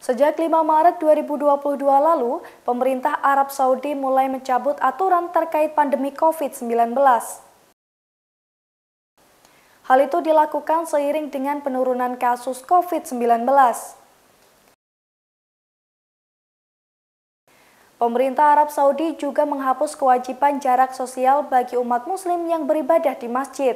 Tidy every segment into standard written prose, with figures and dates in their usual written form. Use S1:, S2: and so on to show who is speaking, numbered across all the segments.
S1: Sejak 5 Maret 2022 lalu, pemerintah Arab Saudi mulai mencabut aturan terkait pandemi COVID-19. Hal itu dilakukan seiring dengan penurunan kasus COVID-19. Pemerintah Arab Saudi juga menghapus kewajiban jarak sosial bagi umat muslim yang beribadah di masjid.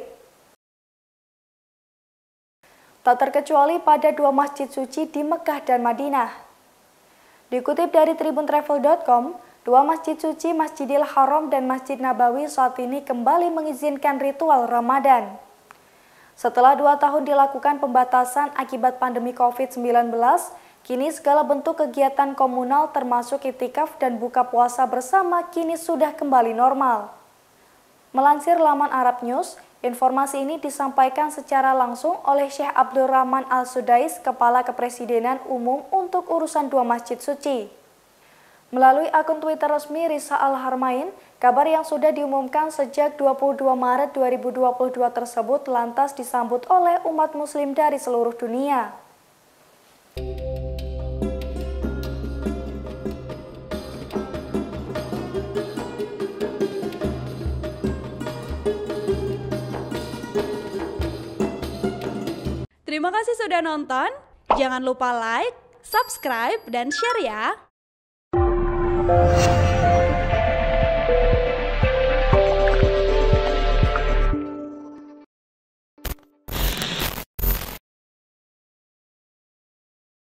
S1: Tak terkecuali pada dua masjid suci di Mekah dan Madinah. Dikutip dari tribuntravel.com, dua masjid suci Masjidil Haram dan Masjid Nabawi saat ini kembali mengizinkan ritual Ramadan. Setelah 2 tahun dilakukan pembatasan akibat pandemi COVID-19, kini segala bentuk kegiatan komunal termasuk iktikaf dan buka puasa bersama kini sudah kembali normal. Melansir laman Arab News, informasi ini disampaikan secara langsung oleh Syekh Abdul Rahman Al-Sudais, Kepala Kepresidenan Umum untuk urusan dua masjid suci. Melalui akun Twitter resmi Risa Al-Harmain, kabar yang sudah diumumkan sejak 22 Maret 2022 tersebut lantas disambut oleh umat muslim dari seluruh dunia.
S2: Terima kasih sudah nonton, jangan lupa like, subscribe, dan share ya!